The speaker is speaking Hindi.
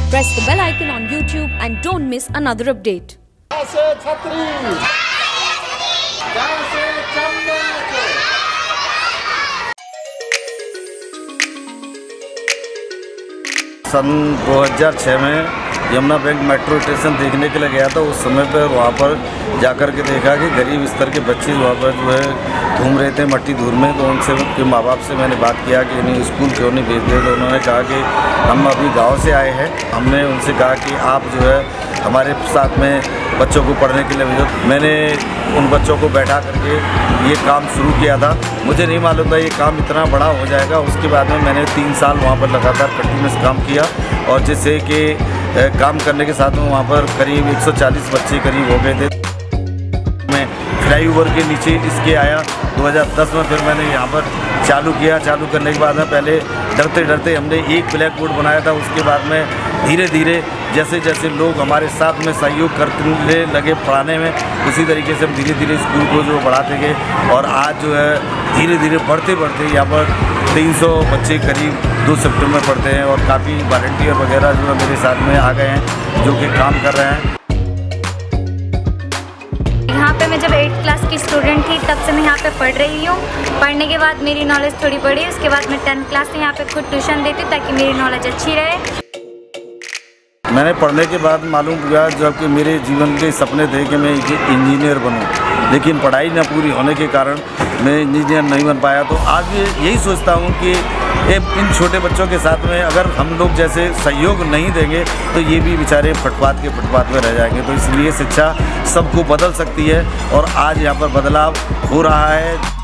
Press the bell icon on YouTube and don't miss another update. सन 2006 में यमुना बैंक मेट्रो स्टेशन देखने के लिए गया था। उस समय पर वहाँ पर जाकर के देखा कि गरीब स्तर के बच्चे वहाँ पर जो है घूम रहे थे मट्टी धूल में। तो उनसे उनके माँ बाप से मैंने बात किया कि इन्हें स्कूल क्यों नहीं भेजते। तो उन्होंने कहा कि हम अभी गांव से आए हैं। हमने उनसे कहा कि आप जो है हमारे साथ में बच्चों को पढ़ने के लिए भेजो। मैंने उन बच्चों को बैठा करके ये काम शुरू किया था। मुझे नहीं मालूम था ये काम इतना बड़ा हो जाएगा। उसके बाद में मैंने 3 साल वहाँ पर लगातार कंटिन्यूस काम किया और जिससे कि काम करने के साथ में वहाँ पर करीब 140 बच्चे करीब हो गए थे। मैं फ्लाईओवर के नीचे इसके आया 2010 में। फिर मैंने यहाँ पर चालू किया। चालू करने के बाद में पहले डरते डरते हमने एक ब्लैक बोर्ड बनाया था। उसके बाद में धीरे धीरे जैसे जैसे लोग हमारे साथ में सहयोग करने लगे पढ़ाने में, उसी तरीके से हम धीरे धीरे स्कूल को जो बढ़ाते गए और आज जो है धीरे धीरे बढ़ते बढ़ते यहाँ पर 300 बच्चे करीब 2 सेक्टर में पढ़ते हैं और काफ़ी वॉलंटियर वगैरह जो है मेरे साथ में आ गए हैं जो कि काम कर रहे हैं। यहाँ पे मैं जब 8th क्लास की स्टूडेंट थी तब से मैं यहाँ पे पढ़ रही हूँ। पढ़ने के बाद मेरी नॉलेज थोड़ी बढ़ी। उसके बाद मैं 10th क्लास से यहाँ पे खुद ट्यूशन देती हूँ ताकि मेरी नॉलेज अच्छी रहे। मैंने पढ़ने के बाद मालूम हुआ जबकि मेरे जीवन के सपने थे कि मैं इंजीनियर बनूं, लेकिन पढ़ाई न पूरी होने के कारण मैं इंजीनियर नहीं बन पाया। तो आज यही सोचता हूं कि इन छोटे बच्चों के साथ में अगर हम लोग जैसे सहयोग नहीं देंगे तो ये भी बेचारे फुटपाथ में रह जाएंगे। तो इसलिए शिक्षा सबको बदल सकती है और आज यहाँ पर बदलाव हो रहा है।